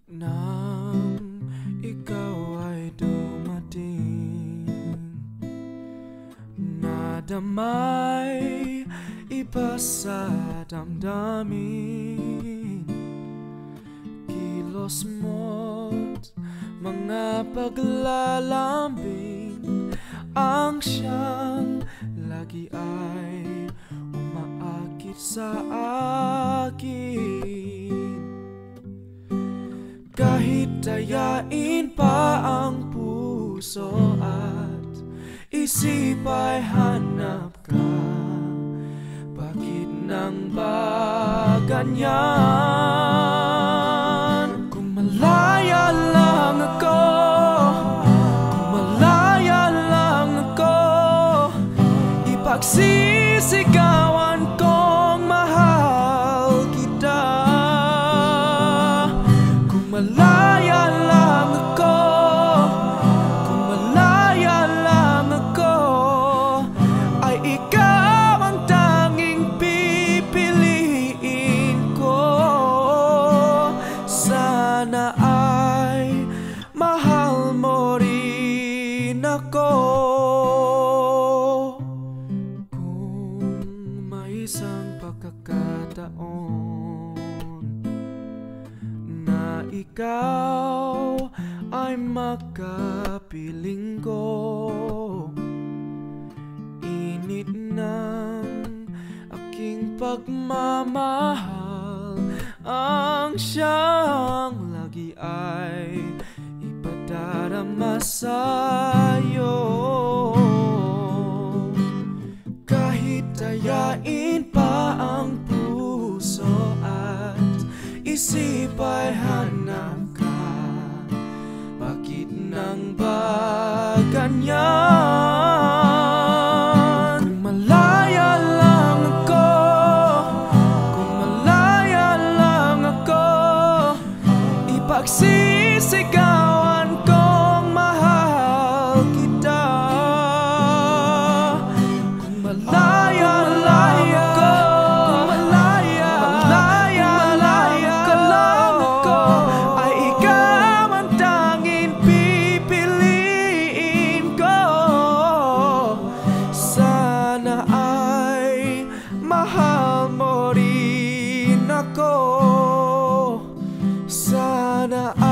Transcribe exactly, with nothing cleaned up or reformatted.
Nang ikaw ay dumating, nadamay iba sa damdamin. Kilos mo't mga paglalambing ang siyang lagi ay umaakit sa akin. Kahit dayain pa ang puso at isip ay hanap ka, bakit nang ba ganyan? Kung malaya lang ako, kung malaya lang ako, ipagsisigawan kong mahal kita. Kung malaya lang ako, kung malaya lang ako, ay ikaw ang tanging pipiliin ko. Sana ay mahal mo rin ako. Kung may isang pagkakataon na ikaw ay makapiling ko, init ng aking pagmamahal ang siyang lagi ay ipadarama sa'yo. Kahit dayain pa ang puso at isip ay hanap ka, bakit nang ba ganyan? Kung malaya lang ako, kung malaya lang ako, ipagsisigawan kong mahal kita. Kung malaya lang ako, kung malaya, malaya, malaya lang ako, ay ikaw ang tanging pipiliin ko. Sana ay mahal mo rin ako. Sana